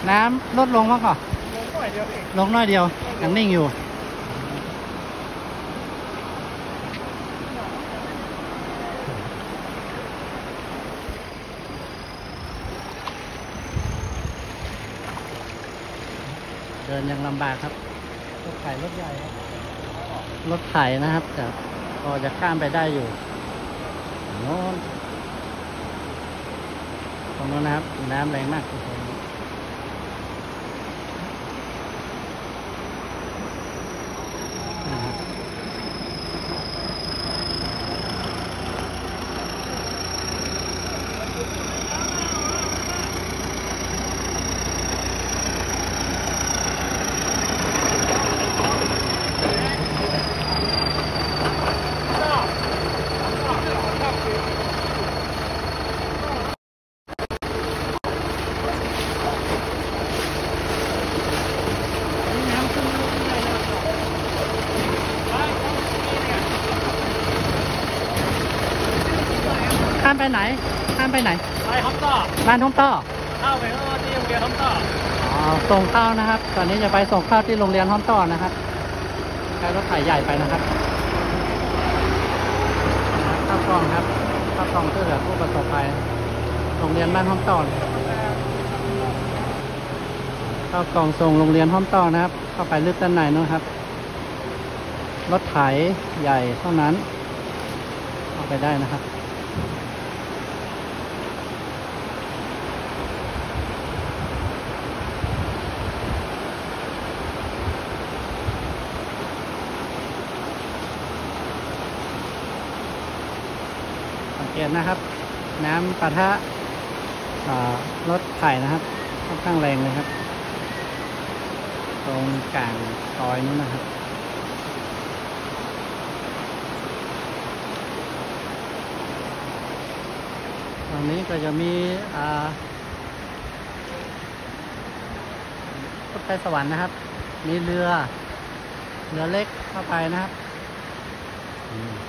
น้ำลดลงมั้งก่อนลงน้อยเดียวยังนิ่งอยู่เดินยังลำบากครับรถไถรถใหญ่ครับรถไถนะครับแต่พอจะข้ามไปได้อยู่โน้นตรงโน้นนะครับน้ำแรงมากทุกคนข้ามไปไหนข้ามไปไหนไปท้องต่อบ้านท้องต่อเข้าไปที่โรงเรียนท้องต่อส่งข้าวนะครับตอนนี้จะไปส่งข้าวที่โรงเรียนท้องต่อนะครับใช้รถไถใหญ่ไปนะครับข้าวกล่องครับข้าวกล่องช่วยเหลือผู้ประสบภัยโรงเรียนบ้านท้องต่อข้าวกล่องส่งโรงเรียนท้องต่อนะครับเข้าไปลึกด้านในนะครับรถไถใหญ่เท่านั้นเอาไปได้นะครับสังเกตนะครับน้ำปะทะรถไถนะครับค่อนข้างแรงเลยครับตรงกลางซอยนู้นนะครับตรงนี้ก็จะมีรถไฟสวรรค์นะครับมีเรือเล็กเข้าไปนะครับ